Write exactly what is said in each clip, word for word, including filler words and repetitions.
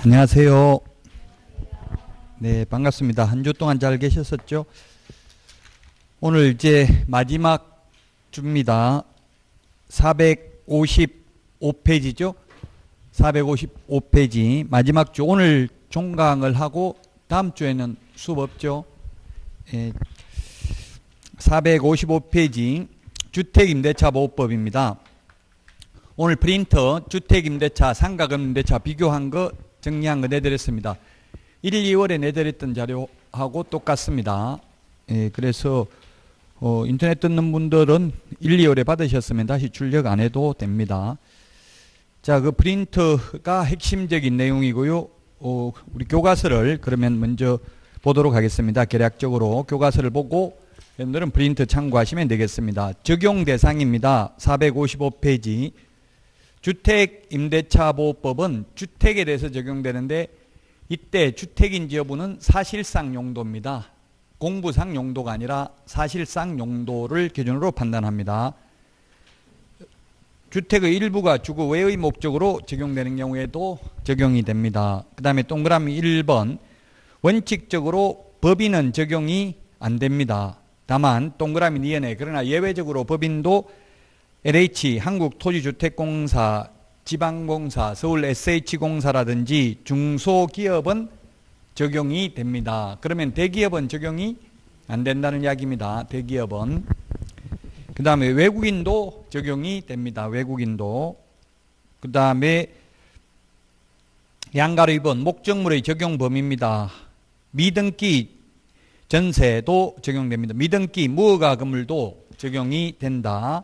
안녕하세요. 네, 반갑습니다. 한 주 동안 잘 계셨었죠? 오늘 이제 마지막 주입니다. 사백오십오 페이지죠? 사백오십오 페이지 마지막 주. 오늘 종강을 하고 다음 주에는 수업 없죠? 예, 사백오십오 페이지 주택임대차보호법입니다. 오늘 프린터 주택임대차, 상가금임대차 비교한 거 정리한 거 내드렸습니다. 일, 이월에 내드렸던 자료하고 똑같습니다. 예, 그래서 어, 인터넷 듣는 분들은 일, 이월에 받으셨으면 다시 출력 안 해도 됩니다. 자, 그 프린터가 핵심적인 내용이고요. 어, 우리 교과서를 그러면 먼저 보도록 하겠습니다. 개략적으로 교과서를 보고 여러분들은 프린터 참고하시면 되겠습니다. 적용 대상입니다. 사백오십오 페이지. 주택임대차보호법은 주택에 대해서 적용되는데 이때 주택인지 여부는 사실상 용도입니다. 공부상 용도가 아니라 사실상 용도를 기준으로 판단합니다. 주택의 일부가 주거 외의 목적으로 적용되는 경우에도 적용이 됩니다. 그 다음에 동그라미 일 번 원칙적으로 법인은 적용이 안 됩니다. 다만 동그라미 이 번에 그러나 예외적으로 법인도 엘에이치 한국토지주택공사, 지방공사, 서울 에스에이치공사라든지 중소기업은 적용이 됩니다. 그러면 대기업은 적용이 안 된다는 이야기입니다. 대기업은. 그 다음에 외국인도 적용이 됩니다. 외국인도. 그 다음에 양가로 이 번 목적물의 적용 범위입니다. 미등기 전세도 적용됩니다. 미등기 무허가 건물도 적용이 된다.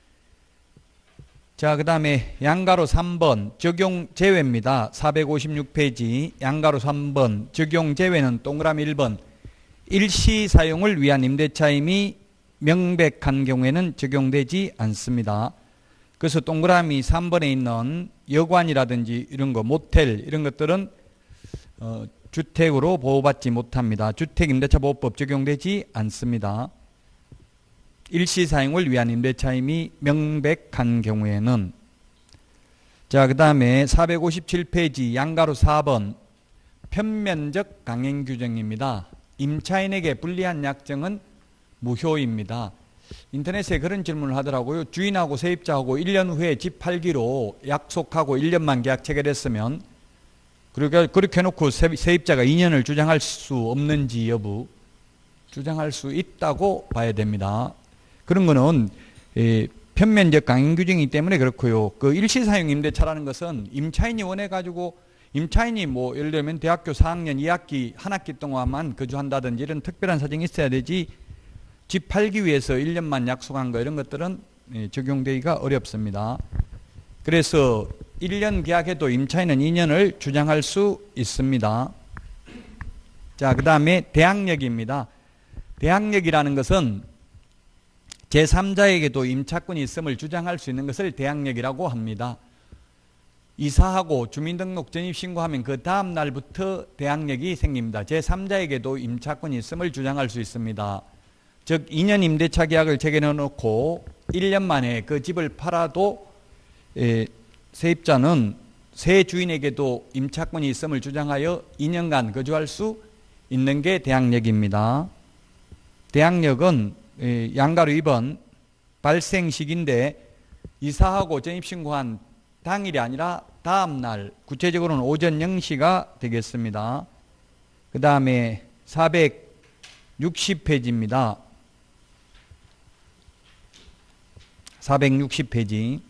자, 그 다음에 양가로 삼 번 적용 제외입니다. 사백오십육 페이지 양가로 삼 번 적용 제외는 동그라미 일 번 일시 사용을 위한 임대차임이 명백한 경우에는 적용되지 않습니다. 그래서 동그라미 삼 번에 있는 여관이라든지 이런 거 모텔 이런 것들은 어, 주택으로 보호받지 못합니다. 주택임대차보호법 적용되지 않습니다. 일시 사용을 위한 임대차임이 명백한 경우에는. 자, 그 다음에 사백오십칠 페이지 양가로 사 번 편면적 강행 규정입니다. 임차인에게 불리한 약정은 무효입니다. 인터넷에 그런 질문을 하더라고요. 주인하고 세입자하고 일 년 후에 집 팔기로 약속하고 일 년만 계약 체결했으면 그러니까 그렇게 해놓고 세입자가 이 년을 주장할 수 없는지 여부 주장할 수 있다고 봐야 됩니다. 그런 거는 에, 편면적 강행 규정이기 때문에 그렇고요. 그 일시사용 임대차라는 것은 임차인이 원해가지고 임차인이 뭐 예를 들면 대학교 사 학년 이 학기 한 학기 동안만 거주한다든지 이런 특별한 사정이 있어야 되지 집 팔기 위해서 일 년만 약속한 거 이런 것들은 에, 적용되기가 어렵습니다. 그래서 일 년 계약해도 임차인은 이 년을 주장할 수 있습니다. 자, 그 다음에 대항력입니다. 대항력이라는 것은 제삼자에게도 임차권이 있음을 주장할 수 있는 것을 대항력이라고 합니다. 이사하고 주민등록 전입신고하면 그 다음 날부터 대항력이 생깁니다. 제삼자에게도 임차권이 있음을 주장할 수 있습니다. 즉 이 년 임대차 계약을 체결해 놓고 일 년 만에 그 집을 팔아도 에, 세입자는 새 주인에게도 임차권이 있음을 주장하여 이 년간 거주할 수 있는 게 대항력입니다. 대항력은 양가로 이 번 발생 시기인데 이사하고 전입신고한 당일이 아니라 다음 날, 구체적으로는 오전 영 시가 되겠습니다. 그 다음에 사백육십 페이지입니다. 사백육십 페이지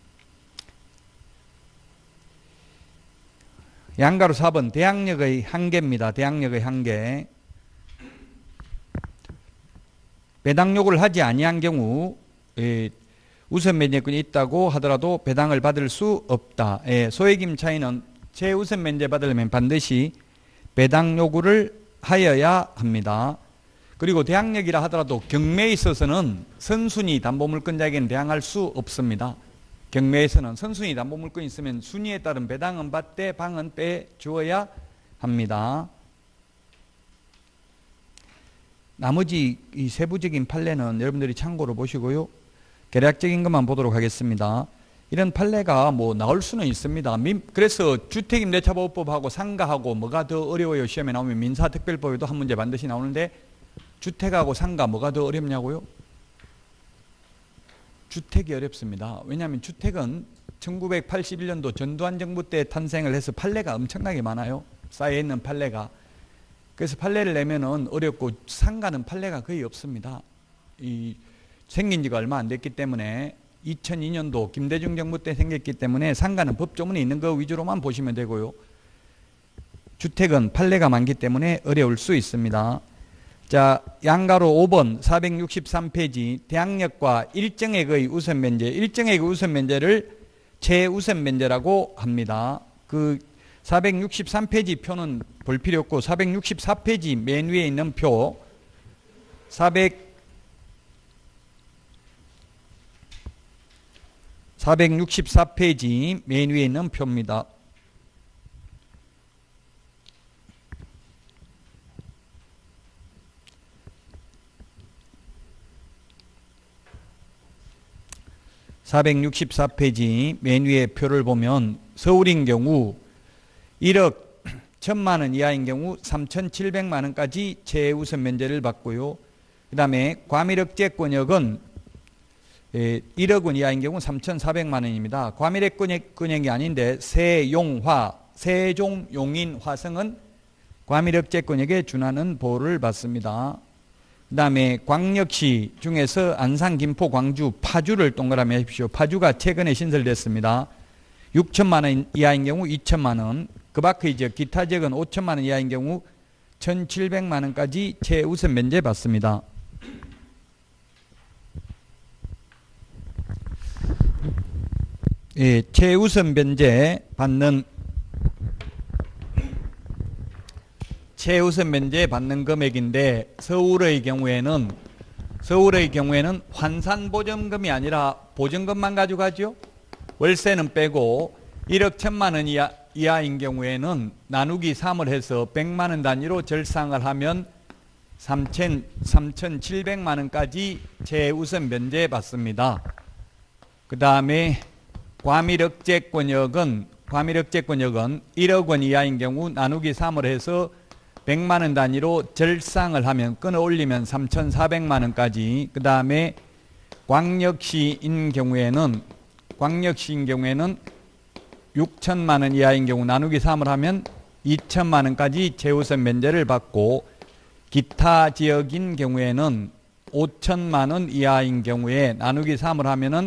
양가로 사 번 대항력의 한계입니다. 대항력의 한계. 배당 요구를 하지 아니한 경우 예, 우선 면제권이 있다고 하더라도 배당을 받을 수 없다. 예, 소액 임차인은 최우선 면제 받으려면 반드시 배당 요구를 하여야 합니다. 그리고 대항력이라 하더라도 경매에 있어서는 선순위 담보물권자에게는 대항할 수 없습니다. 경매에서는 선순위 담보물권이 있으면 순위에 따른 배당은 받되 방은 빼주어야 합니다. 나머지 이 세부적인 판례는 여러분들이 참고로 보시고요. 개략적인 것만 보도록 하겠습니다. 이런 판례가 뭐 나올 수는 있습니다. 그래서 주택임대차보호법하고 상가하고 뭐가 더 어려워요? 시험에 나오면 민사특별법에도 한 문제 반드시 나오는데 주택하고 상가 뭐가 더 어렵냐고요? 주택이 어렵습니다. 왜냐하면 주택은 천구백팔십일 년도 전두환 정부 때 탄생을 해서 판례가 엄청나게 많아요. 쌓여있는 판례가. 그래서 판례를 내면은 어렵고 상가는 판례가 거의 없습니다. 이 생긴 지가 얼마 안 됐기 때문에 이천이 년도 김대중 정부 때 생겼기 때문에 상가는 법조문이 있는 거 위주로만 보시면 되고요. 주택은 판례가 많기 때문에 어려울 수 있습니다. 자, 양가로 오 번 사백육십삼 페이지 대항력과 일정액의 우선면제, 일정액의 우선면제를 최우선면제라고 합니다. 그 사백육십삼 페이지 표는 볼 필요 없고 사백육십사 페이지 맨 위에 있는 표 사백 사백육십사 페이지 맨 위에 있는 표입니다. 사백육십사 페이지 맨 위에 표를 보면 서울인 경우 일억 천만 원 이하인 경우 삼천칠백만 원까지 최우선 면제를 받고요. 그 다음에 과밀억제권역은 일억 원 이하인 경우 삼천사백만 원입니다. 과밀액권역이 아닌데 세용화, 세종, 용인, 화성은 과밀억제권역에 준하는 보호를 받습니다. 그 다음에 광역시 중에서 안산, 김포, 광주, 파주를 동그라미 하십시오. 파주가 최근에 신설됐습니다. 육천만 원 이하인 경우 이천만 원, 그 밖의 지역, 기타 지역은 오천만 원 이하인 경우 천칠백만 원까지 최우선 면제 받습니다. 예, 최우선 면제 받는 최우선 면제 받는 금액인데 서울의 경우에는 서울의 경우에는 환산보전금이 아니라 보전금만 가져가죠. 월세는 빼고 일억 천만 원 이하, 이하인 경우에는 나누기 삼을 해서 백만 원 단위로 절상을 하면 삼천칠백만 원까지 최우선 면제 받습니다. 그 다음에 과밀억제권역은 과밀억제권역은 일억 원 이하인 경우 나누기 삼을 해서 백만 원 단위로 절상을 하면 끊어 올리면 삼천사백만 원까지. 그 다음에 광역시인 경우에는 광역시인 경우에는 육천만 원 이하인 경우 나누기 삼을 하면 이천만 원까지 최우선 면제를 받고, 기타 지역인 경우에는 오천만 원 이하인 경우에 나누기 삼을 하면은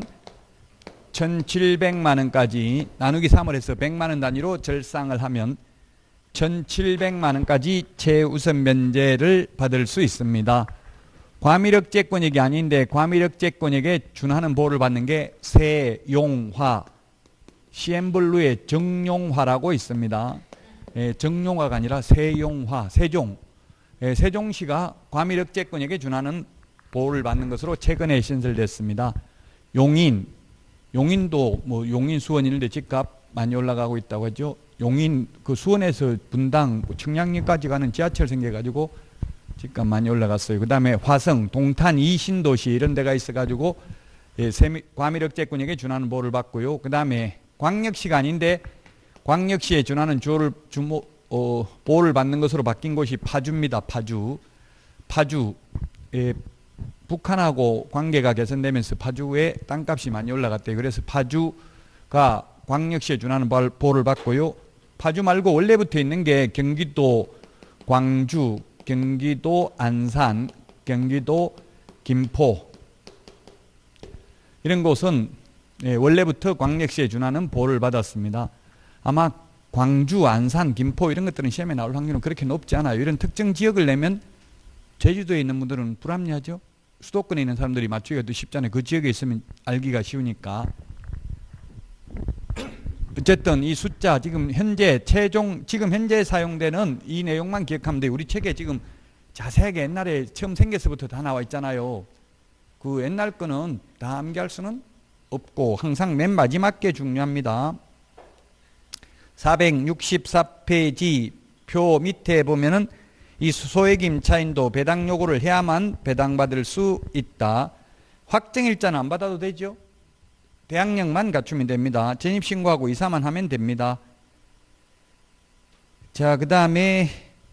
천칠백만 원까지, 나누기 삼을 해서 백만 원 단위로 절상을 하면 천칠백만 원까지 최우선 면제를 받을 수 있습니다. 과밀억제권역이 아닌데 과밀억제권역에 준하는 보호를 받는 게 세용화, 시엠블루의 정용화라고 있습니다. 예, 정용화가 아니라 세용화, 세종. 예, 세종시가 과밀억제권역에 준하는 보호를 받는 것으로 최근에 신설됐습니다. 용인, 용인도 뭐 용인 수원 일대 집값 많이 올라가고 있다고 하죠. 용인 그 수원에서 분당 청량리까지 가는 지하철 생겨가지고 집값 많이 올라갔어요. 그 다음에 화성, 동탄 이 신도시 이런 데가 있어가지고 예, 과밀억제권역에 준하는 보호를 받고요. 그 다음에 광역시가 아닌데 광역시에 준하는 주호를, 주모, 어, 보호를 받는 것으로 바뀐 곳이 파주입니다. 파주. 파주. 예, 북한하고 관계가 개선되면서 파주의 땅값이 많이 올라갔대요. 그래서 파주가 광역시에 준하는 보호를 받고요. 파주 말고 원래부터 있는 게 경기도 광주, 경기도 안산, 경기도 김포 이런 곳은 원래부터 광역시에 준하는 보호를 받았습니다. 아마 광주, 안산, 김포 이런 것들은 시험에 나올 확률은 그렇게 높지 않아요. 이런 특정 지역을 내면 제주도에 있는 분들은 불합리하죠. 수도권에 있는 사람들이 맞추기가 더 쉽잖아요. 그 지역에 있으면 알기가 쉬우니까. 어쨌든 이 숫자 지금 현재 최종 지금 현재 사용되는 이 내용만 기억하면 돼요. 우리 책에 지금 자세하게 옛날에 처음 생겨서부터 다 나와 있잖아요. 그 옛날 거는 다 암기할 수는 없고 항상 맨 마지막 게 중요합니다. 사백육십사 페이지 표 밑에 보면은 이 소액 임차인도 배당 요구를 해야만 배당받을 수 있다. 확정일자는 안 받아도 되죠? 대항력만 갖추면 됩니다. 전입신고하고 이사만 하면 됩니다. 자, 그 다음에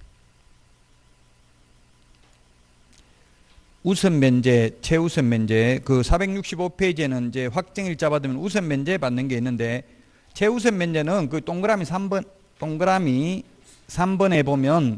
우선 면제, 최우선 면제. 그 사백육십오 페이지에는 이제 확정일자 받으면 우선 면제 받는 게 있는데, 최우선 면제는 그 동그라미 삼 번, 동그라미 삼 번에 보면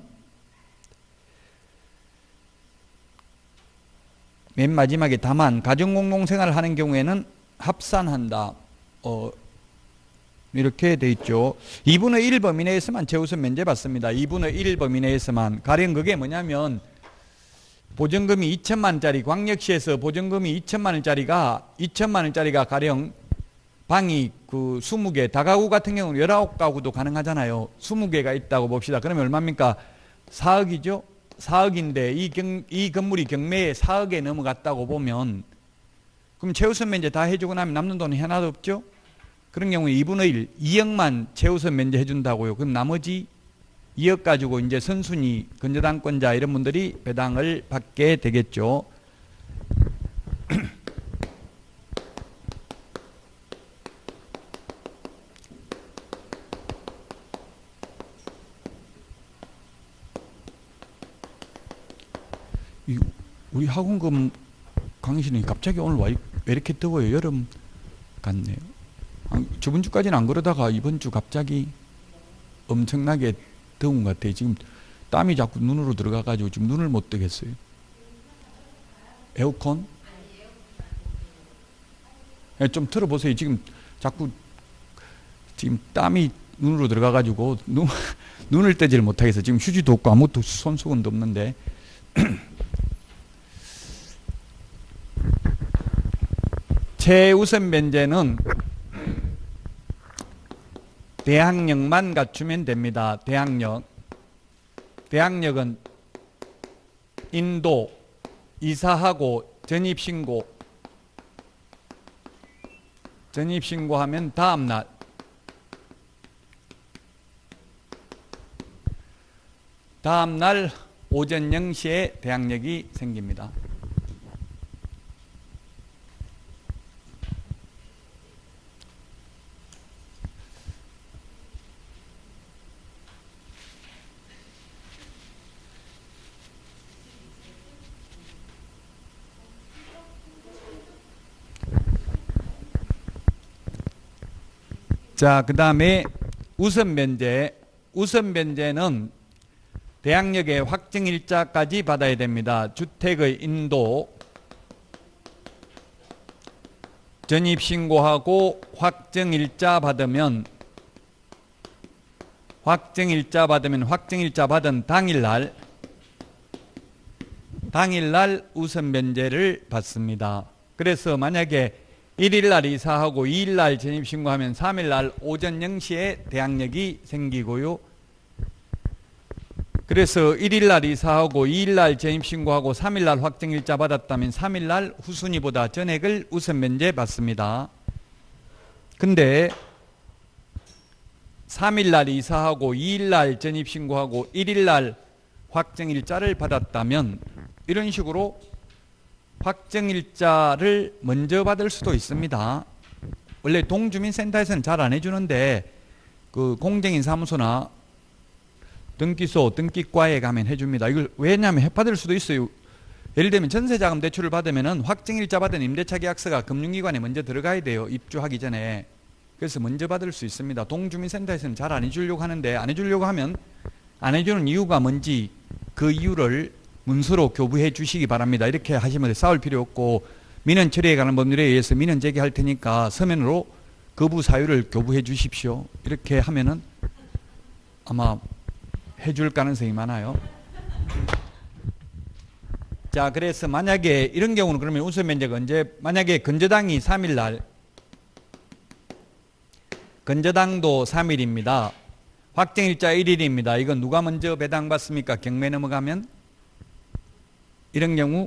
맨 마지막에 다만 가정공동생활을 하는 경우에는 합산한다. 어, 이렇게 돼 있죠. 이분의 일 범위 내에서만 최우선 면제 받습니다. 이분의 일 범위 내에서만. 가령 그게 뭐냐면 보증금이 이천만 원짜리, 광역시에서 보증금이 이천만 원짜리가 이천만 원짜리가 가령 방이 그 이십 개, 다가구 같은 경우는 십구 가구도 가능하잖아요. 이십 개가 있다고 봅시다. 그러면 얼마입니까? 사억이죠. 사억인데 이, 경, 이 건물이 경매에 사억에 넘어갔다고 보면 그럼 최우선 면제 다 해주고 나면 남는 돈이 하나도 없죠. 그런 경우에 이분의 일, 이억만 최우선 면제 해준다고요. 그럼 나머지 이억 가지고 이제 선순위, 근저당권자 이런 분들이 배당을 받게 되겠죠. 우리 학원금 강의실이 갑자기 오늘 와, 왜 이렇게 더워요? 여름 같네요. 저번 주까지는 안 그러다가 이번 주 갑자기 엄청나게 더운 것 같아요. 지금 땀이 자꾸 눈으로 들어가가지고 지금 눈을 못 뜨겠어요. 에어컨? 네, 좀 틀어보세요. 지금 자꾸 지금 땀이 눈으로 들어가가지고 눈, 눈을 떼지를 못하겠어요. 지금 휴지도 없고 아무것도 손수건도 없는데. 최우선 면제는 대항력만 갖추면 됩니다. 대항력. 대항력은 인도, 이사하고 전입신고. 전입신고하면 다음날. 다음날 오전 영 시에 대항력이 생깁니다. 자, 그 다음에 우선 면제. 우선 면제는 대항력의 확정일자까지 받아야 됩니다. 주택의 인도, 전입신고하고 확정일자 받으면, 확정일자 받으면 확정일자 받은 당일날, 당일날 우선 면제를 받습니다. 그래서 만약에 일일날 이사하고 이일날 전입신고하면 삼일날 오전 영 시에 대항력이 생기고요. 그래서 일일날 이사하고 이일날 전입신고하고 삼일날 확정일자 받았다면 삼일날 후순위보다 전액을 우선 면제 받습니다. 근데 삼일날 이사하고 이일날 전입신고하고 일일날 확정일자를 받았다면 이런 식으로 확정일자를 먼저 받을 수도 있습니다. 원래 동주민센터에서는 잘 안 해주는데 그 공정인 사무소나 등기소, 등기과에 가면 해줍니다. 이걸 왜냐하면 받을 수도 있어요. 예를 들면 전세자금 대출을 받으면 확정일자 받은 임대차 계약서가 금융기관에 먼저 들어가야 돼요. 입주하기 전에. 그래서 먼저 받을 수 있습니다. 동주민센터에서는 잘 안 해주려고 하는데 안 해주려고 하면 안 해주는 이유가 뭔지 그 이유를 문서로 교부해 주시기 바랍니다. 이렇게 하시면 싸울 필요 없고 민원 처리에 관한 법률에 의해서 민원 제기할 테니까 서면으로 거부 사유를 교부해 주십시오. 이렇게 하면은 아마 해줄 가능성이 많아요. 자, 그래서 만약에 이런 경우는 그러면 우선 면제가 언제, 만약에 건저당이 삼일날, 건저당도 삼일입니다. 확정일자 일일입니다. 이건 누가 먼저 배당받습니까? 경매 넘어가면? 이런 경우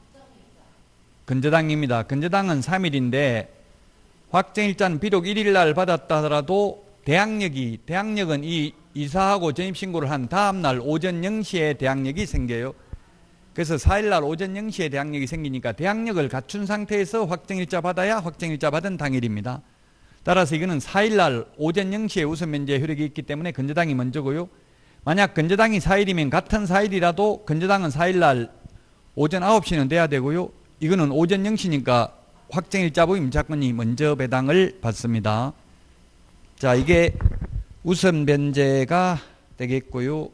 건저당입니다. 건저당은 삼일인데 확정일자는 비록 일일날 받았다 하더라도 대항력이, 대항력은 이 이사하고 전입신고를 한 다음날 오전 영 시에 대항력이 생겨요. 그래서 사 일날 오전 영 시에 대항력이 생기니까 대항력을 갖춘 상태에서 확정일자 받아야 확정일자 받은 당일입니다. 따라서 이거는 사 일날 오전 영 시에 우선면제 효력이 있기 때문에 근저당이 먼저고요. 만약 근저당이 사 일이면 같은 사 일이라도 근저당은 사 일날 오전 아홉 시는 돼야 되고요. 이거는 오전 영 시니까 확정일자부 임차권이 먼저 배당을 받습니다. 자, 이게 우선변제가 되겠고요.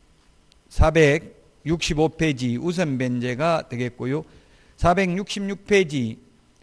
사백육십오 페이지 우선변제가 되겠고요. 사백육십육 페이지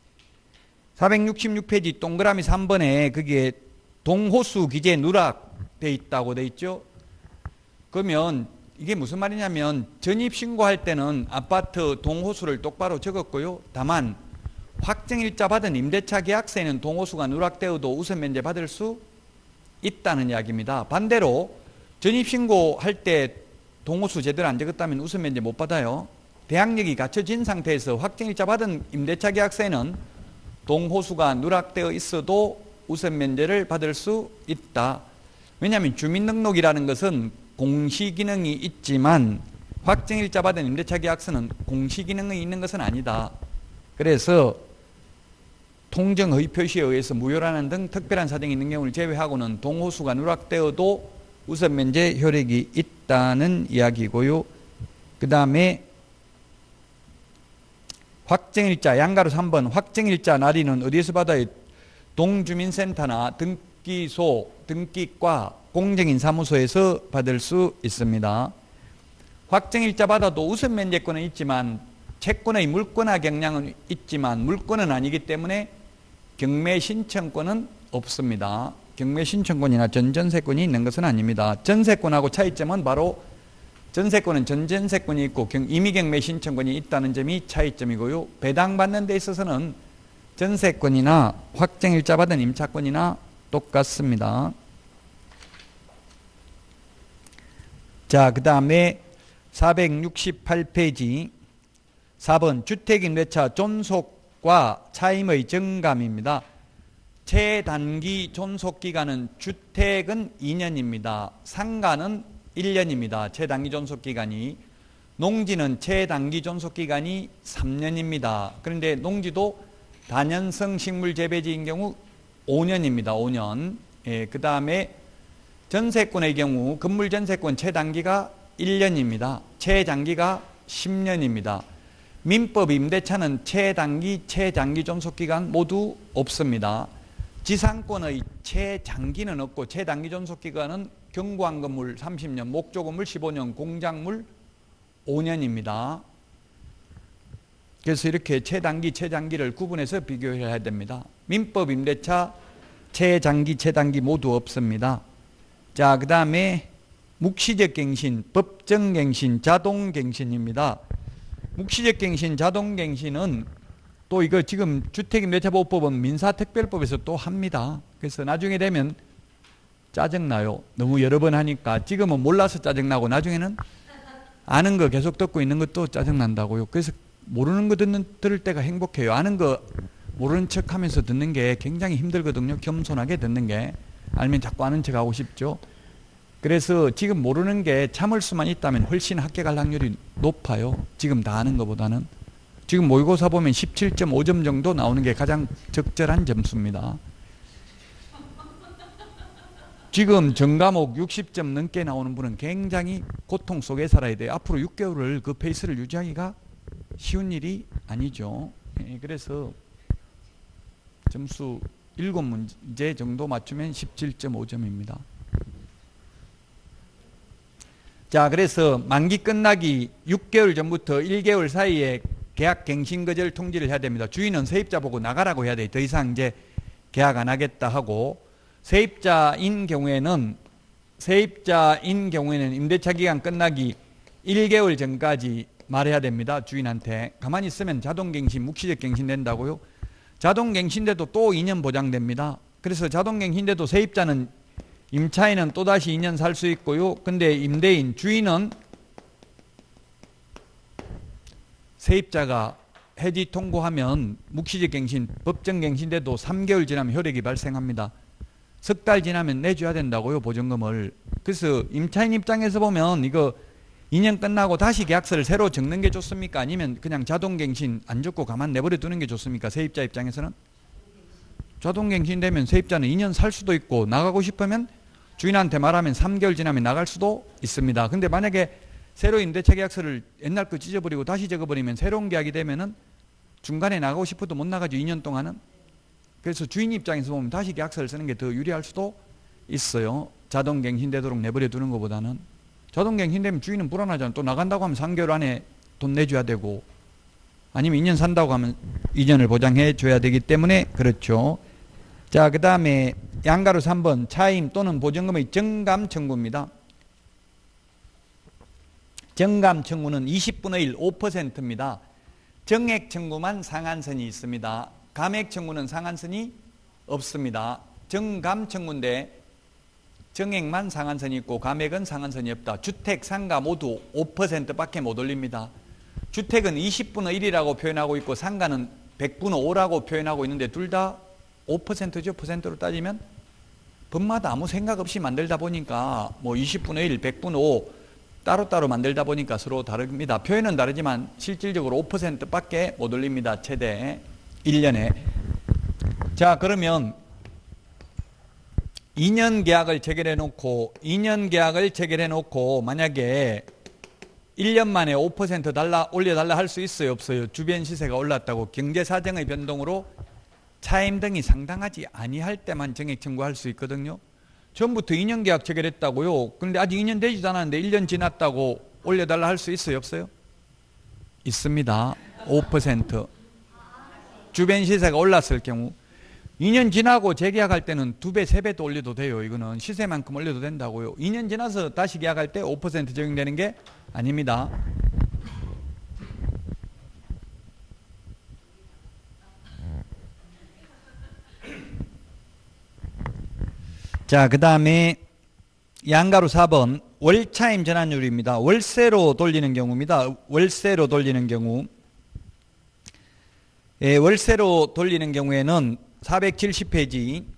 사백육십육 페이지 동그라미 삼 번에 그게 동호수 기재 누락돼 있다고 돼 있죠. 그러면 이게 무슨 말이냐면 전입신고할 때는 아파트 동호수를 똑바로 적었고요. 다만 확정일자 받은 임대차 계약서에는 동호수가 누락되어도 우선면제 받을 수 있다는 이야기입니다. 반대로 전입신고할 때 동호수 제대로 안 적었다면 우선면제 못 받아요. 대항력이 갖춰진 상태에서 확정일자 받은 임대차 계약서에는 동호수가 누락되어 있어도 우선면제를 받을 수 있다. 왜냐하면 주민등록이라는 것은 공시기능이 있지만 확정일자 받은 임대차 계약서는 공시기능이 있는 것은 아니다. 그래서 통정허위 표시에 의해서 무효라는 등 특별한 사정이 있는 경우를 제외하고는 동호수가 누락되어도 우선면제 효력이 있다는 이야기고요. 그 다음에 확정일자 양가로 삼 번 확정일자 날인은 어디에서 받아요? 동주민센터나 등기소, 등기과, 공정인사무소에서 받을 수 있습니다. 확정일자 받아도 우선면제권은 있지만 채권의 물권화 경량은 있지만 물권은 아니기 때문에 경매신청권은 없습니다. 경매신청권이나 전전세권이 있는 것은 아닙니다. 전세권하고 차이점은 바로 전세권은 전전세권이 있고 임의경매신청권이 있다는 점이 차이점이고요. 배당받는 데 있어서는 전세권이나 확정일자 받은 임차권이나 똑같습니다. 자, 그 다음에 사백육십팔 페이지 사 번 주택임대차 존속과 차임의 정감입니다. 최단기 존속기간은 주택은 이 년입니다. 상가는 일 년입니다. 최단기 존속기간이. 농지는 최단기 존속기간이 삼 년입니다. 그런데 농지도 다년성 식물재배지인 경우 오 년입니다. 오 년. 예, 그 다음에 전세권의 경우 건물전세권 최단기가 일 년입니다. 최장기가 십 년입니다. 민법 임대차는 최단기, 최장기 존속기간 모두 없습니다. 지상권의 최장기는 없고 최단기 존속기간은 경구한 건물 삼십 년, 목조 건물 십오 년, 공작물 오 년입니다. 그래서 이렇게 최단기, 최장기를 구분해서 비교해야 됩니다. 민법 임대차 최장기, 최단기 모두 없습니다. 자, 그 다음에 묵시적 갱신, 법정 갱신, 자동 갱신입니다. 묵시적 갱신, 자동 갱신은 또 이거 지금 주택임대차보호법은 민사특별법에서 또 합니다. 그래서 나중에 되면 짜증나요. 너무 여러 번 하니까. 지금은 몰라서 짜증나고 나중에는 아는 거 계속 듣고 있는 것도 짜증난다고요. 그래서 모르는 거 듣는, 들을 때가 행복해요. 아는 거 모르는 척 하면서 듣는 게 굉장히 힘들거든요. 겸손하게 듣는 게. 알면 자꾸 아는 척 하고 싶죠. 그래서 지금 모르는 게 참을 수만 있다면 훨씬 합격할 확률이 높아요. 지금 다 아는 것보다는. 지금 모의고사 보면 십칠 점 오 점 정도 나오는 게 가장 적절한 점수입니다. 지금 전과목 육십 점 넘게 나오는 분은 굉장히 고통 속에 살아야 돼요. 앞으로 육 개월을 그 페이스를 유지하기가 쉬운 일이 아니죠. 그래서 점수 일곱 문제 정도 맞추면 십칠 점 오 점입니다. 자, 그래서 만기 끝나기 육 개월 전부터 일 개월 사이에 계약 갱신 거절 통지를 해야 됩니다. 주인은 세입자 보고 나가라고 해야 돼요. 더 이상 이제 계약 안 하겠다 하고, 세입자인 경우에는 세입자인 경우에는 임대차 기간 끝나기 일 개월 전까지 말해야 됩니다. 주인한테. 가만히 있으면 자동갱신, 묵시적 갱신 된다고요. 자동갱신돼도 또 이 년 보장됩니다. 그래서 자동갱신돼도 세입자는 임차인은 또다시 이 년 살 수 있고요. 근데 임대인, 주인은 세입자가 해지 통고하면 묵시적 갱신, 법정 갱신돼도 삼 개월 지나면 효력이 발생합니다. 석 달 지나면 내줘야 된다고요, 보증금을. 그래서 임차인 입장에서 보면 이거 이 년 끝나고 다시 계약서를 새로 적는 게 좋습니까? 아니면 그냥 자동갱신 안 적고 가만 내버려 두는 게 좋습니까? 세입자 입장에서는 자동갱신 되면 세입자는 이 년 살 수도 있고 나가고 싶으면 주인한테 말하면 삼 개월 지나면 나갈 수도 있습니다. 근데 만약에 새로 임대차 계약서를 옛날 거 찢어버리고 다시 적어버리면 새로운 계약이 되면은 중간에 나가고 싶어도 못 나가죠. 이 년 동안은. 그래서 주인 입장에서 보면 다시 계약서를 쓰는 게 더 유리할 수도 있어요. 자동갱신되도록 내버려 두는 것보다는. 자동갱신되면 주인은 불안하잖아요. 또 나간다고 하면 삼 개월 안에 돈 내줘야 되고 아니면 이 년 산다고 하면 이 년을 보장해 줘야 되기 때문에 그렇죠. 자, 그 다음에 양가로 삼 번 차임 또는 보증금의 정감 청구입니다. 정감 청구는 이십분의 일, 오 퍼센트입니다. 정액 청구만 상한선이 있습니다. 감액 청구는 상한선이 없습니다. 정감 청구인데 정액만 상한선이 있고 감액은 상한선이 없다. 주택, 상가 모두 오 퍼센트밖에 못 올립니다. 주택은 이십분의 일이라고 표현하고 있고 상가는 백분의 오라고 표현하고 있는데 둘 다 오 퍼센트죠. 퍼센트로 따지면 법마다 아무 생각 없이 만들다 보니까 뭐 이십분의 일, 백분의 오 따로따로 만들다 보니까 서로 다릅니다. 표현은 다르지만 실질적으로 오 퍼센트밖에 못 올립니다. 최대 일 년에. 자, 그러면 이 년 계약을 체결해 놓고 이 년 계약을 체결해 놓고 만약에 일 년 만에 오 퍼센트 달라 올려달라 할 수 있어요, 없어요? 주변 시세가 올랐다고 경제사정의 변동으로 차임 등이 상당하지 아니할 때만 정액 청구할 수 있거든요. 처음부터 이 년 계약 체결했다고요. 그런데 아직 이 년 되지도 않았는데 일 년 지났다고 올려달라 할 수 있어요, 없어요? 있습니다. 오 퍼센트. 주변 시세가 올랐을 경우 이 년 지나고 재계약할 때는 두 배, 세 배도 올려도 돼요. 이거는 시세만큼 올려도 된다고요. 이 년 지나서 다시 계약할 때 오 퍼센트 적용되는 게 아닙니다. 자, 그 다음에 양가로 사 번 월차임 전환율입니다. 월세로 돌리는 경우입니다. 월세로 돌리는 경우 예, 월세로 돌리는 경우에는 사백칠십 페이지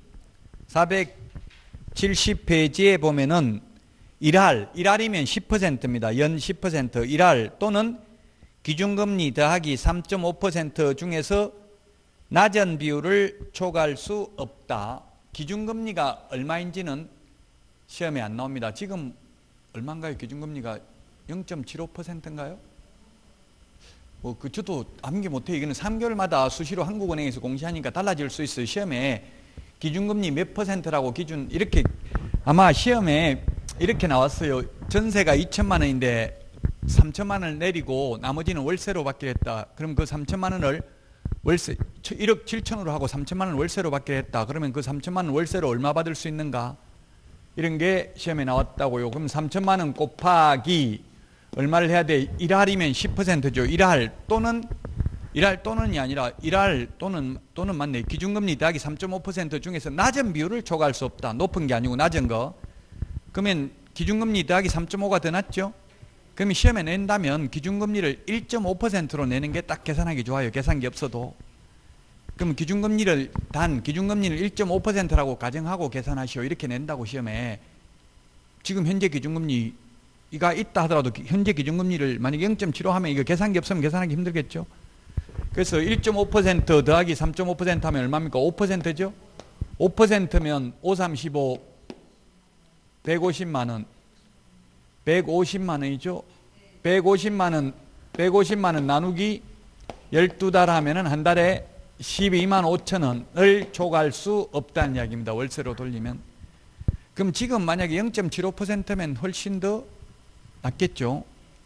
사백칠십 페이지에 보면은 일할, 일할이면 십 퍼센트입니다. 연 십 퍼센트 일할 또는 기준금리 더하기 삼 점 오 퍼센트 중에서 낮은 비율을 초과할 수 없다. 기준금리가 얼마인지는 시험에 안 나옵니다. 지금 얼마인가요? 기준금리가 영 점 칠오 퍼센트인가요? 뭐, 그, 저도 암기 못해요. 이거는 삼 개월마다 수시로 한국은행에서 공시하니까 달라질 수 있어요. 시험에 기준금리 몇 퍼센트라고 기준, 이렇게, 아마 시험에 이렇게 나왔어요. 전세가 이천만 원인데 삼천만 원을 내리고 나머지는 월세로 받기로 했다. 그럼 그 삼천만 원을 월세, 일억 칠천으로 하고 삼천만 원 월세로 받기로 했다. 그러면 그 삼천만 원 월세로 얼마 받을 수 있는가? 이런 게 시험에 나왔다고요. 그럼 삼천만 원 곱하기 얼마를 해야 돼? 일할이면 십 퍼센트죠. 일할 또는 일할 또는이 아니라 일할 또는 또는 맞네. 기준금리 더하기 삼 점 오 퍼센트 중에서 낮은 비율을 초과할 수 없다. 높은 게 아니고 낮은 거. 그러면 기준금리 더하기 삼 점 오가 더 낮죠? 그러면 시험에 낸다면 기준금리를 일 점 오 퍼센트로 내는 게 딱 계산하기 좋아요. 계산기 없어도. 그럼 기준금리를 단 기준금리를 일 점 오 퍼센트라고 가정하고 계산하시오. 이렇게 낸다고 시험에. 지금 현재 기준금리가 있다 하더라도 현재 기준금리를 만약에 영 점 칠오 하면 이거 계산기 없으면 계산하기 힘들겠죠? 그래서 일 점 오 퍼센트 더하기 삼 점 오 퍼센트 하면 얼마입니까? 오 퍼센트죠? 오 퍼센트면 오, 삼, 십오, 백오십만 원. 백오십만 원이죠? 백오십만 원, 백오십만 원 나누기 열두 달 하면은 한 달에 십이만 오천 원을 초과할 수 없다는 이야기입니다. 월세로 돌리면. 그럼 지금 만약에 영 점 칠오 퍼센트면 훨씬 더 낮겠죠?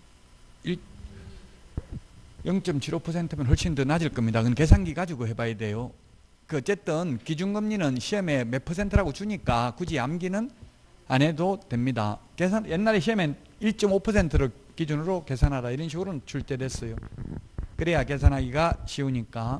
영 점 칠오 퍼센트면 훨씬 더 낮을 겁니다. 그건 계산기 가지고 해봐야 돼요. 그 어쨌든 기준금리는 시험에 몇 퍼센트라고 주니까 굳이 암기는 안 해도 됩니다. 계산, 옛날에 시험엔 일 점 오 퍼센트를 기준으로 계산하라 이런 식으로 줄 때 됐어요. 그래야 계산하기가 쉬우니까.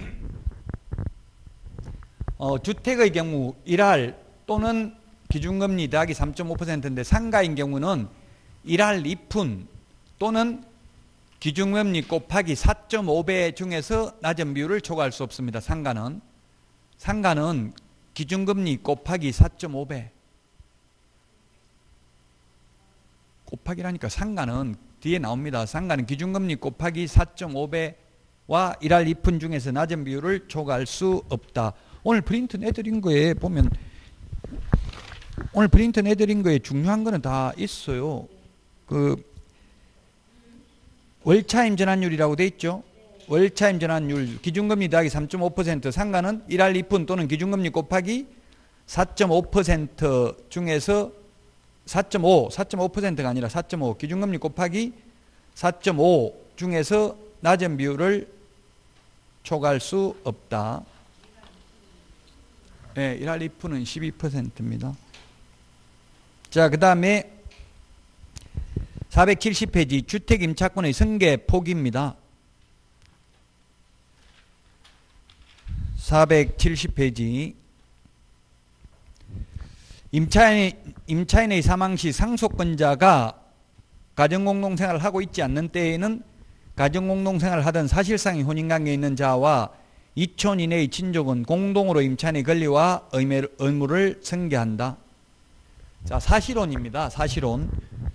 어, 주택의 경우 일할 또는 기준금리 더하기 삼 점 오 퍼센트인데 상가인 경우는 일할 이 푼 또는 기준금리 곱하기 사 점 오 배 중에서 낮은 비율을 초과할 수 없습니다. 상가는. 상가는 기준금리 곱하기 사 점 오 배. 곱하기라니까 상가는 뒤에 나옵니다. 상가는 기준금리 곱하기 사 점 오 배와 일할 이 푼 중에서 낮은 비율을 초과할 수 없다. 오늘 프린트 내드린 거에 보면 오늘 프린트 내드린 거에 중요한 거는 다 있어요. 그 월차임 전환율이라고 돼 있죠. 월차임 전환율 기준금리 더하기 삼 점 오 퍼센트 상가는 일할 이 푼 또는 기준금리 곱하기 사 점 오 퍼센트 중에서 사 점 오, 사 점 오 퍼센트가 아니라 사 점 오 기준금리 곱하기 사 점 오 중에서 낮은 비율을 초과할 수 없다. 네, 일할 이 푼은 십이 퍼센트입니다. 자, 그 다음에 사백칠십 페이지 주택 임차권의 승계 폭입니다. 사백칠십 페이지 임차인, 임차인의 사망 시 상속권자가 가정공동생활을 하고 있지 않는 때에는 가정공동생활을 하던 사실상의 혼인관계에 있는 자와 이촌 이내의 친족은 공동으로 임차인의 권리와 의무를 승계한다. 자, 사실혼입니다. 사실혼.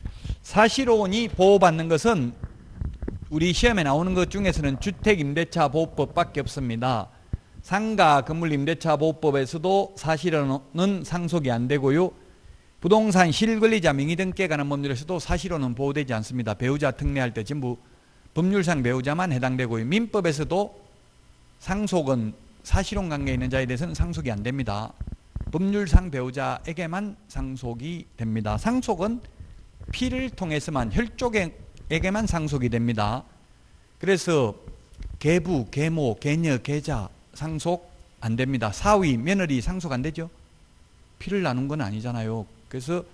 사실혼이 보호받는 것은 우리 시험에 나오는 것 중에서는 주택임대차보호법밖에 없습니다. 상가 건물임대차보호법에서도 사실혼은 상속이 안 되고요. 부동산 실권리자 명의 등기에 관한 법률에서도 사실혼은 보호되지 않습니다. 배우자 특례할 때 전부 법률상 배우자만 해당되고요. 민법에서도 상속은 사실혼 관계에 있는 자에 대해서는 상속이 안 됩니다. 법률상 배우자에게만 상속이 됩니다. 상속은 피를 통해서만 혈족에게만 상속이 됩니다. 그래서 계부, 계모, 계녀, 계자 상속 안 됩니다. 사위, 며느리 상속 안 되죠? 피를 나눈 건 아니잖아요. 그래서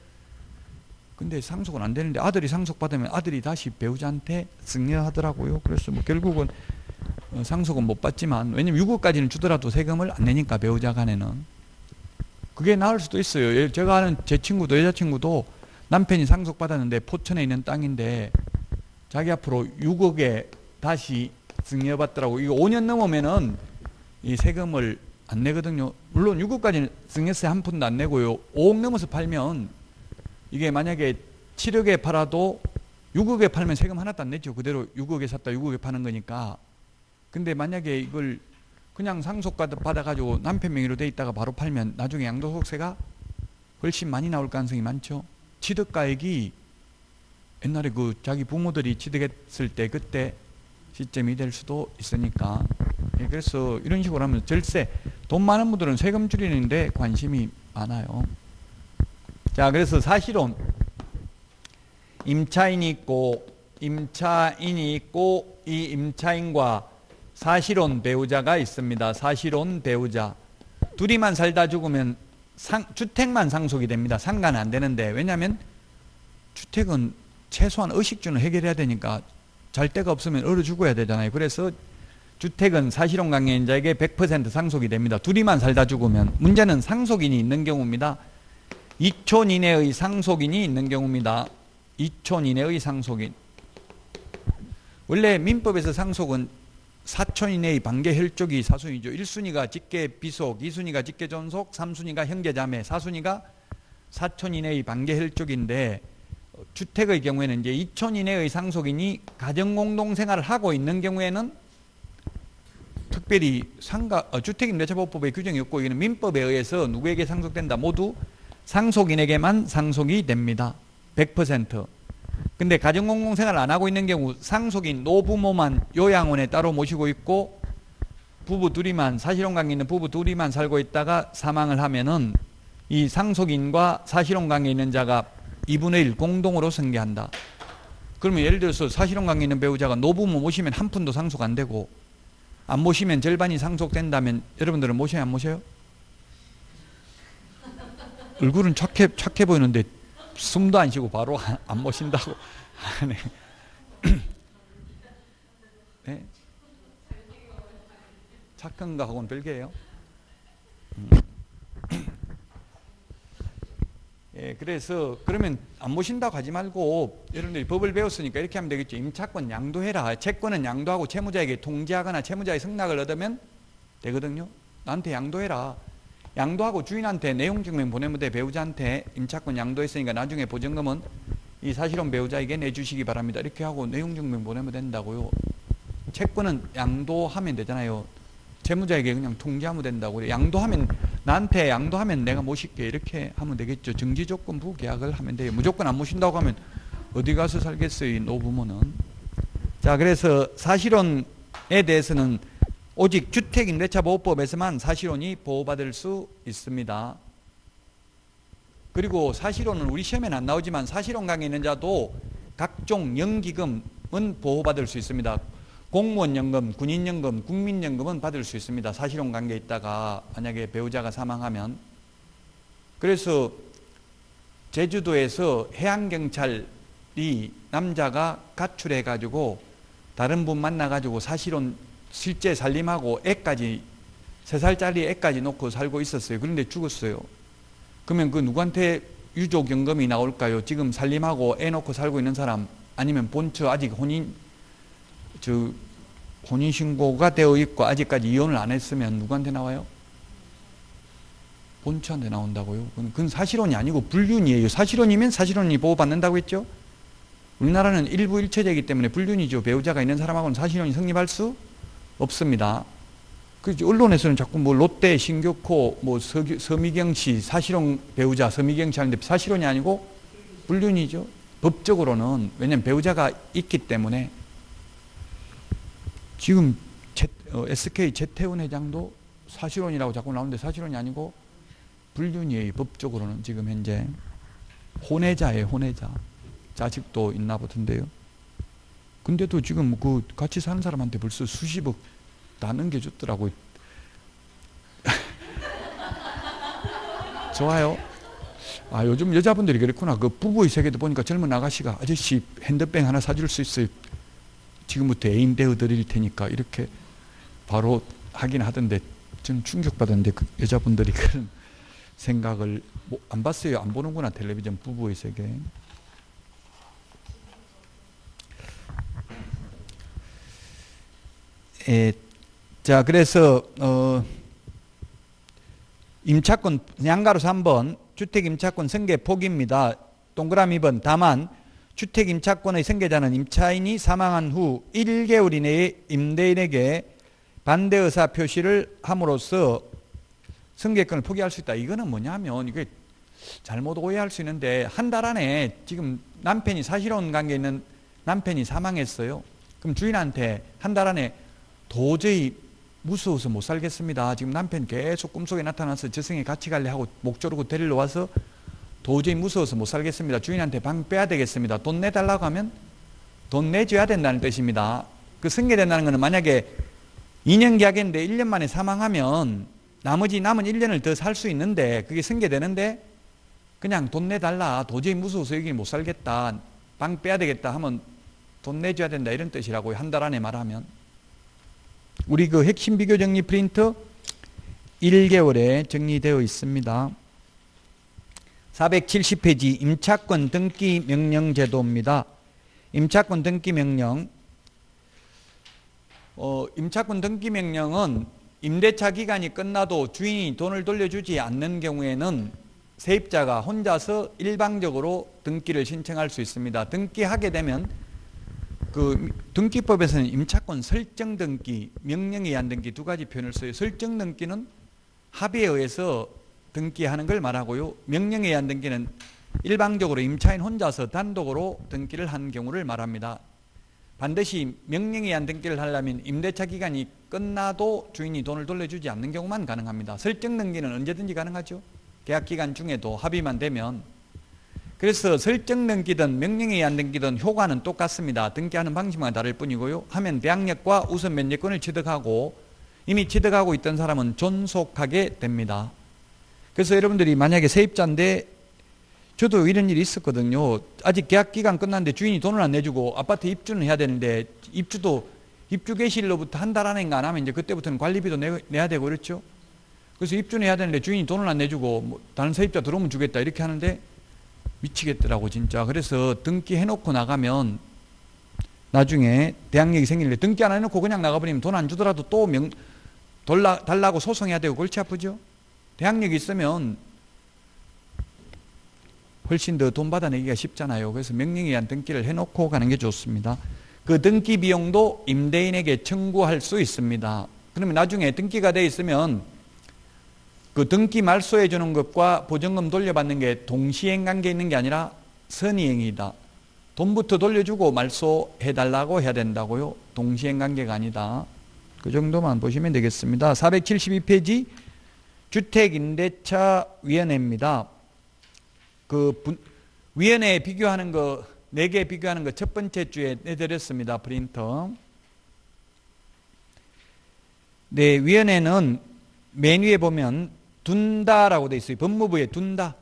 근데 상속은 안 되는데 아들이 상속받으면 아들이 다시 배우자한테 승려하더라고요. 그래서 뭐 결국은 상속은 못 받지만 왜냐면 유고까지는 주더라도 세금을 안 내니까 배우자 간에는 그게 나을 수도 있어요. 제가 아는 제 친구도 여자친구도 남편이 상속받았는데 포천에 있는 땅인데 자기 앞으로 육억에 다시 승려받더라고. 이거 오 년 넘으면은 이 세금을 안 내거든요. 물론 육억까지는 승려세 한 푼도 안 내고요. 오억 넘어서 팔면 이게 만약에 칠억에 팔아도 육억에 팔면 세금 하나도 안 내죠. 그대로 육억에 샀다 육억에 파는 거니까. 근데 만약에 이걸 그냥 상속 받아가지고 남편 명의로 돼 있다가 바로 팔면 나중에 양도소득세가 훨씬 많이 나올 가능성이 많죠. 취득가액이 옛날에 그 자기 부모들이 취득했을 때 그때 시점이 될 수도 있으니까. 예, 그래서 이런 식으로 하면 절세, 돈 많은 분들은 세금 줄이는데 관심이 많아요. 자, 그래서 사실혼 임차인이 있고 임차인이 있고 이 임차인과 사실혼 배우자가 있습니다. 사실혼 배우자 둘이만 살다 죽으면 상, 주택만 상속이 됩니다. 상가는 안 되는데 왜냐하면 주택은 최소한 의식주는 해결해야 되니까 잘 데가 없으면 얼어 죽어야 되잖아요. 그래서 주택은 사실혼 관계인자에게 백 퍼센트 상속이 됩니다. 둘이만 살다 죽으면. 문제는 상속인이 있는 경우입니다. 이촌 이내의 상속인이 있는 경우입니다. 이촌 이내의 상속인. 원래 민법에서 상속은 사촌 이내의 반계 혈족이 사순위죠. 일 순위가 직계 비속, 이 순위가 직계 존속, 삼 순위가 형제 자매, 사 순위가 사촌 이내의 반계 혈족인데 주택의 경우에는 이제 이촌 이내의 상속인이 가정공동생활을 하고 있는 경우에는 특별히 상가 어, 주택임대차보호법에 규정이 없고 이거는 민법에 의해서 누구에게 상속된다? 모두 상속인에게만 상속이 됩니다. 백 퍼센트. 근데 가정공동생활을 안 하고 있는 경우 상속인 노부모만 요양원에 따로 모시고 있고 부부 둘이만 사실혼 관계 있는 부부 둘이만 살고 있다가 사망을 하면은 이 상속인과 사실혼 관계 있는 자가 이분의 일 공동으로 승계한다. 그러면 예를 들어서 사실혼 관계 있는 배우자가 노부모 모시면 한 푼도 상속 안 되고 안 모시면 절반이 상속된다면 여러분들은 모셔요, 안 모셔요? 얼굴은 착해, 착해 보이는데 숨도 안 쉬고 바로 안 모신다고 하네. 네? 착한 거하고는 별개예요. 음. 예, 그래서 그러면 안 모신다고 하지 말고 여러분들이 법을 배웠으니까 이렇게 하면 되겠죠. 임차권 양도해라. 채권은 양도하고 채무자에게 통지하거나 채무자의 승낙을 얻으면 되거든요. 나한테 양도해라. 양도하고 주인한테 내용증명 보내면 돼. 배우자한테 임차권 양도했으니까 나중에 보증금은 이 사실혼 배우자에게 내주시기 바랍니다. 이렇게 하고 내용 증명 보내면 된다고요. 채권은 양도하면 되잖아요. 채무자에게 그냥 통지하면 된다고요. 양도하면, 나한테 양도하면 내가 모실게 이렇게 하면 되겠죠. 정지조건부 계약을 하면 돼요. 무조건 안 모신다고 하면 어디 가서 살겠어요, 이 노부모는. 자, 그래서 사실혼에 대해서는 오직 주택임대차보호법에서만 사실혼이 보호받을 수 있습니다. 그리고 사실혼은 우리 시험에는 안 나오지만 사실혼 관계 있는 자도 각종 연기금은 보호받을 수 있습니다. 공무원연금, 군인연금, 국민연금은 받을 수 있습니다. 사실혼 관계에 있다가 만약에 배우자가 사망하면. 그래서 제주도에서 해양경찰이 남자가 가출해가지고 다른 분 만나가지고 사실혼 실제 살림하고 애까지 세 살짜리 애까지 놓고 살고 있었어요. 그런데 죽었어요. 그러면 그 누구한테 유족연금이 나올까요? 지금 살림하고 애 놓고 살고 있는 사람, 아니면 본처 아직 혼인 저 혼인신고가 되어 있고 아직까지 이혼을 안 했으면 누구한테 나와요? 본처한테 나온다고요? 그건 사실혼이 아니고 불륜이에요. 사실혼이면 사실혼이 보호받는다고 했죠? 우리나라는 일부 일체제이기 때문에 불륜이죠. 배우자가 있는 사람하고는 사실혼이 성립할 수 없습니다. 그 언론에서는 자꾸 뭐 롯데, 신교코, 뭐 서기, 서미경 씨 사실혼 배우자 서미경 씨 하는데 사실혼이 아니고 불륜이죠. 법적으로는. 왜냐하면 배우자가 있기 때문에. 지금 제, 어, 에스케이 재태운 회장도 사실혼이라고 자꾸 나오는데 사실혼이 아니고 불륜이에요. 법적으로는. 지금 현재 혼외자예요. 혼외자. 자식도 있나 보던데요. 근데도 지금 그 같이 사는 사람한테 벌써 수십억 다 넘겨줬더라고요. 좋아요. 아, 요즘 여자분들이 그렇구나. 그 부부의 세계도 보니까 젊은 아가씨가 아저씨 핸드백 하나 사줄 수 있어요. 지금부터 애인 대우 드릴 테니까 이렇게 바로 하긴 하던데 저는 충격받았는데 그 여자분들이 그런 생각을 뭐 안 봤어요. 안 보는구나. 텔레비전 부부의 세계. 에, 자, 그래서 어, 임차권 양가로 삼 번 주택임차권 승계 포기입니다. 동그라미 이 번 다만 주택임차권의 승계자는 임차인이 사망한 후 일 개월 이내에 임대인에게 반대의사 표시를 함으로써 승계권을 포기할 수 있다. 이거는 뭐냐면 이게 잘못 오해할 수 있는데 한 달 안에 지금 남편이 사실혼 관계에 있는 남편이 사망했어요. 그럼 주인한테 한 달 안에 도저히 무서워서 못 살겠습니다. 지금 남편 계속 꿈속에 나타나서 저승에 같이 갈래 하고 목 조르고 데리러 와서 도저히 무서워서 못 살겠습니다. 주인한테 방 빼야 되겠습니다. 돈 내달라고 하면 돈 내줘야 된다는 뜻입니다. 그 승계된다는 것은 만약에 이 년 계약했는데 일 년 만에 사망하면 나머지 남은 일 년을 더 살 수 있는데 그게 승계되는데 그냥 돈 내달라. 도저히 무서워서 여기 못 살겠다. 방 빼야 되겠다 하면 돈 내줘야 된다. 이런 뜻이라고요. 한 달 안에 말하면. 우리 그 핵심 비교 정리 프린트 일 개월에 정리되어 있습니다. 사백칠십 페이지 임차권 등기 명령 제도입니다. 임차권 등기 명령. 어, 임차권 등기 명령은 임대차 기간이 끝나도 주인이 돈을 돌려주지 않는 경우에는 세입자가 혼자서 일방적으로 등기를 신청할 수 있습니다. 등기하게 되면 그 등기법에서는 임차권 설정 등기, 명령에 의한 등기 두 가지 표현을 써요. 설정 등기는 합의에 의해서 등기하는 걸 말하고요. 명령에 의한 등기는 일방적으로 임차인 혼자서 단독으로 등기를 한 경우를 말합니다. 반드시 명령에 의한 등기를 하려면 임대차 기간이 끝나도 주인이 돈을 돌려주지 않는 경우만 가능합니다. 설정 등기는 언제든지 가능하죠. 계약 기간 중에도 합의만 되면. 그래서 설정 등기든 명령에 의한 등기든 효과는 똑같습니다. 등기하는 방식만 다를 뿐이고요. 하면 대항력과 우선 면제권을 취득하고 이미 취득하고 있던 사람은 존속하게 됩니다. 그래서 여러분들이 만약에 세입자인데 저도 이런 일이 있었거든요. 아직 계약 기간 끝났는데 주인이 돈을 안 내주고 아파트 입주는 해야 되는데 입주도 입주 개시일로부터 한 달 안인가 안 하면 이제 그때부터는 관리비도 내, 내야 되고 그렇죠. 그래서 입주는 해야 되는데 주인이 돈을 안 내주고 뭐 다른 세입자 들어오면 주겠다 이렇게 하는데 미치겠더라고 진짜. 그래서 등기해놓고 나가면 나중에 대항력이 생기는데 등기 안 해놓고 그냥 나가버리면 돈 안 주더라도 또 명, 돌라, 달라고 소송해야 되고 골치 아프죠. 대항력이 있으면 훨씬 더 돈 받아내기가 쉽잖아요. 그래서 명령에 의한 등기를 해놓고 가는 게 좋습니다. 그 등기 비용도 임대인에게 청구할 수 있습니다. 그러면 나중에 등기가 돼 있으면 그 등기 말소해 주는 것과 보증금 돌려받는 게 동시행 관계에 있는 게 아니라 선의행위다. 돈부터 돌려주고 말소해 달라고 해야 된다고요. 동시행 관계가 아니다. 그 정도만 보시면 되겠습니다. 사백칠십이 페이지 주택임대차위원회입니다. 그 분, 위원회 비교하는 거 네 개 비교하는 거 첫 번째 주에 내드렸습니다. 프린터. 네, 위원회는 맨 위에 보면 둔다라고 되어 있어요. 법무부에 둔다.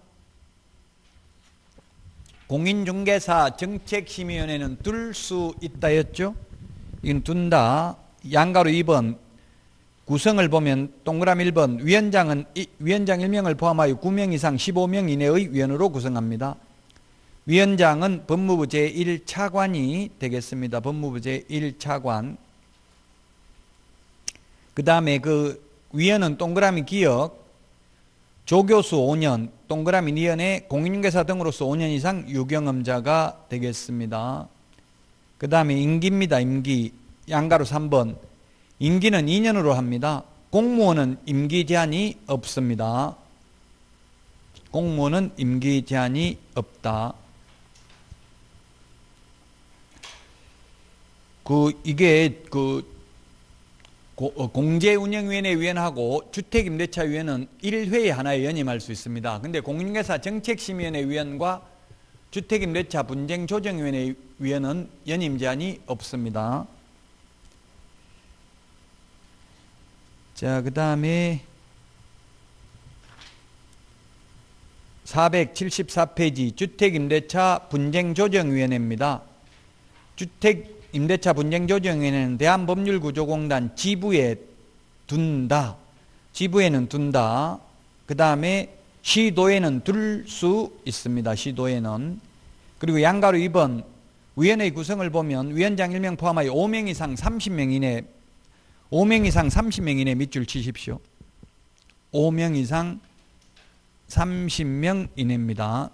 공인중개사 정책심의위원회는 둘 수 있다였죠. 이건 둔다. 양가로 이 번 구성을 보면 동그라미 일 번 위원장은 위원장 일 명을 포함하여 구 명 이상 십오 명 이내의 위원으로 구성합니다. 위원장은 법무부 제일 차관이 되겠습니다. 법무부 제일 차관. 그 다음에 그 위원은 동그라미 기역, 조교수 오 년, 동그라미 위원회 공인중개사 등으로서 오 년 이상 유경험자가 되겠습니다. 그 다음에 임기입니다. 임기. 양가로 삼 번. 임기는 이 년으로 합니다. 공무원은 임기 제한이 없습니다. 공무원은 임기 제한이 없다. 그 이게 그 공제운영위원회 위원하고 주택임대차위원은 일 회에 하나에 연임할 수 있습니다. 근데 공인중개사 정책심의위원회 위원과 주택임대차 분쟁조정위원회 위원은 연임 제한이 없습니다. 자, 그 다음에 사백칠십사 페이지 주택임대차 분쟁조정위원회입니다. 주택임대차 분쟁조정위원회는 대한법률구조공단 지부에 둔다. 지부에는 둔다. 그 다음에 시도에는 둘 수 있습니다. 시도에는. 그리고 양가로 이 번 위원회 구성을 보면 위원장 일 명 포함하여 오 명 이상 삼십 명 이내 오 명 이상 삼십 명 이내 밑줄 치십시오. 오 명 이상 삼십 명 이내입니다.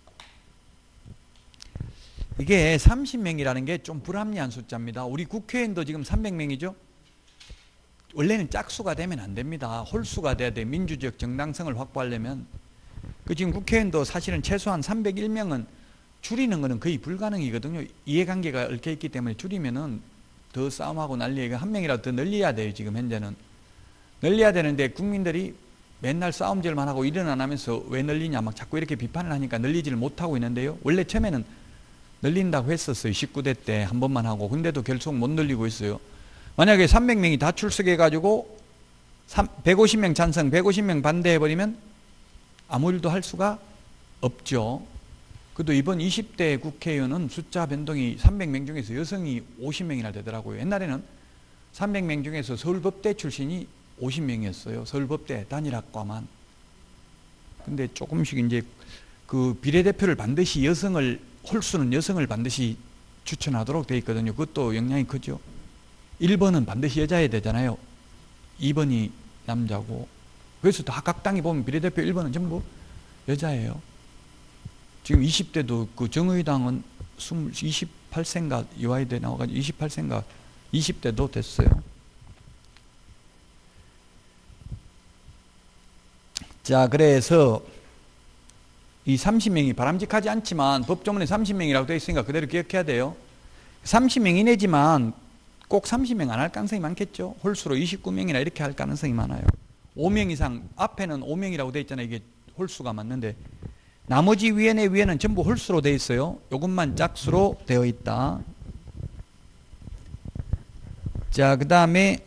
이게 삼십 명이라는 게 좀 불합리한 숫자입니다. 우리 국회의원도 지금 삼백 명이죠? 원래는 짝수가 되면 안 됩니다. 홀수가 돼야 돼. 민주적 정당성을 확보하려면. 그 지금 국회의원도 사실은 최소한 삼백일 명은 줄이는 거는 거의 불가능이거든요. 이해관계가 얽혀있기 때문에 줄이면은 더 싸움하고 난리에 한 명이라도 더 늘려야 돼요. 지금 현재는. 늘려야 되는데 국민들이 맨날 싸움질만 하고 일은 안 하면서 왜 늘리냐 막 자꾸 이렇게 비판을 하니까 늘리지를 못하고 있는데요. 원래 처음에는 늘린다고 했었어요. 십구 대 때 한 번만 하고. 근데도 계속 못 늘리고 있어요. 만약에 삼백 명이 다 출석해가지고 백오십 명 찬성, 백오십 명 반대해버리면 아무 일도 할 수가 없죠. 그래도 이번 이십 대 국회의원은 숫자 변동이 삼백 명 중에서 여성이 오십 명이나 되더라고요. 옛날에는 삼백 명 중에서 서울법대 출신이 오십 명이었어요. 서울법대 단일학과만. 근데 조금씩 이제 그 비례대표를 반드시 여성을, 홀수는 여성을 반드시 추천하도록 되어 있거든요. 그것도 영향이 크죠. 일 번은 반드시 여자여야 되잖아요. 이 번이 남자고. 그래서 다 각 당이 보면 비례대표 일 번은 전부 여자예요. 지금 이십 대도 그 정의당은 이십팔 세인가 유아이대 나와가지고 이십팔 세인가 이십 대도 됐어요. 자, 그래서 이 삼십 명이 바람직하지 않지만 법조문에 삼십 명이라고 되어 있으니까 그대로 기억해야 돼요. 삼십 명 이내지만 꼭 삼십 명 안 할 가능성이 많겠죠. 홀수로 이십구 명이나 이렇게 할 가능성이 많아요. 오 명 이상, 앞에는 오 명이라고 되어 있잖아요. 이게 홀수가 맞는데 나머지 위원회 위에는 전부 홀수로 되어 있어요. 이것만 짝수로 되어 있다. 자, 그 다음에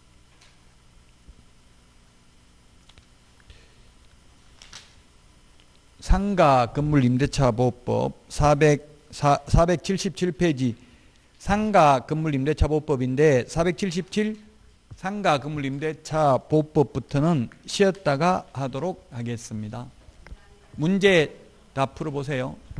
상가 건물 임대차 보호법 사백칠십칠 페이지 상가 건물 임대차 보호법인데 사백칠십칠 상가 건물 임대차 보호법부터는 쉬었다가 하도록 하겠습니다. 문제 다 풀어보세요.